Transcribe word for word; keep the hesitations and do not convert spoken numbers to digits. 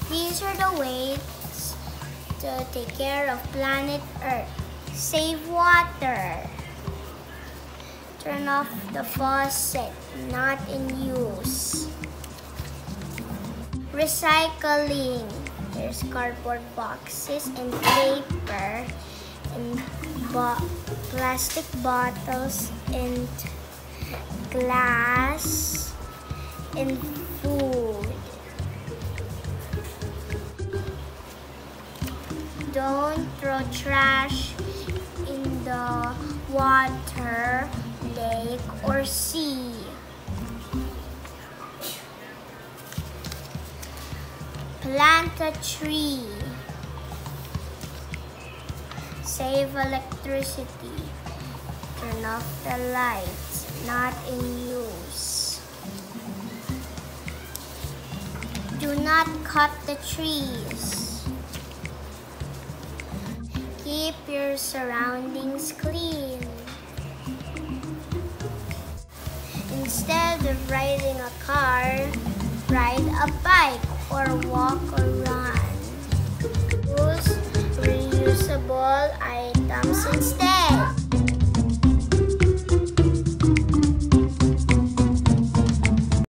These are the ways to take care of planet Earth. Save water. Turn off the faucet, not in use. Recycling. There's cardboard boxes and paper and bo plastic bottles and glass and food. Don't throw trash in the water, lake, or sea. Plant a tree. Save electricity. Turn off the lights, not in use. Do not cut the trees. Keep your surroundings clean. Instead of riding a car, ride a bike or walk or run. Use reusable items instead.